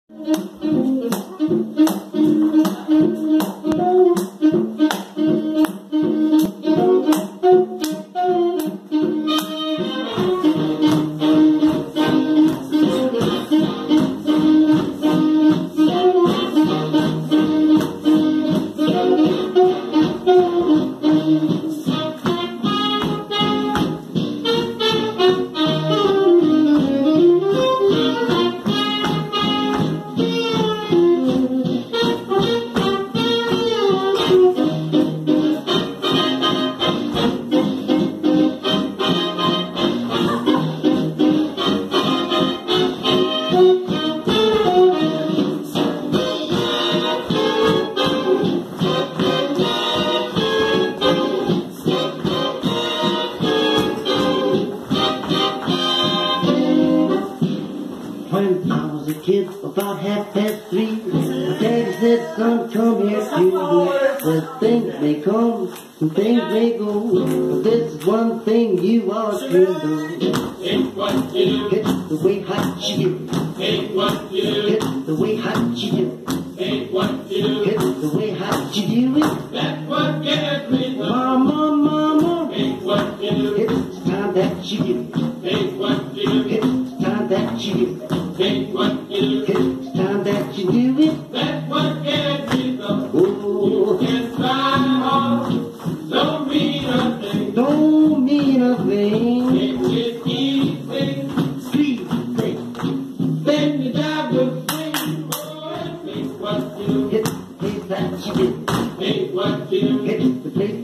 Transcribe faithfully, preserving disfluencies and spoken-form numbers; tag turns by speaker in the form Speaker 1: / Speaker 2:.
Speaker 1: When I was a kid, about half past three, my daddy said, son, come here to me. Well, things may come and things may go, but there's one thing you always can do.
Speaker 2: It's what you do.
Speaker 1: It's the way hot you do.
Speaker 2: It's what you do.
Speaker 1: It's the way hot you do.
Speaker 2: It's what you do.
Speaker 1: It's the way hot you do it.
Speaker 2: That's what gets me the
Speaker 1: Mama, mama.
Speaker 2: It's what you do.
Speaker 1: It's time that you do.
Speaker 2: It's what you do.
Speaker 1: It's time that you do.
Speaker 2: It's what you do.
Speaker 1: It's time that you do it.
Speaker 2: That's what gets me the
Speaker 1: Oh,
Speaker 2: You can sign on. Don't mean a thing.
Speaker 1: don't mean a thing.
Speaker 2: It's easy.
Speaker 1: Sweet thing.
Speaker 2: Then you die with swing. Oh, it's what you do.
Speaker 1: It's the place that you do.
Speaker 2: It's what you do.
Speaker 1: It's the place